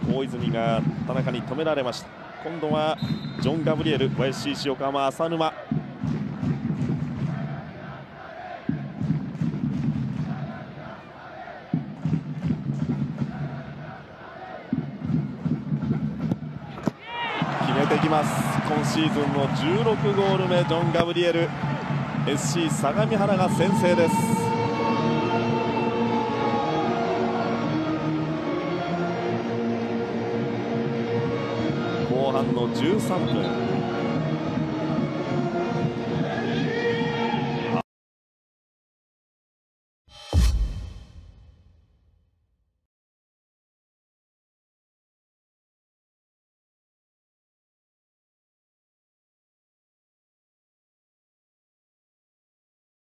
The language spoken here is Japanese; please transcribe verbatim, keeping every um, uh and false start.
大泉が田中に止められました。今度はジョン・ガブリエル、 ワイエスシー 横浜浅沼。決めてきます。今シーズンのじゅうろくゴール目、ジョン・ガブリエル。 エスシー 相模原が先制です。後半のじゅうさんぷん、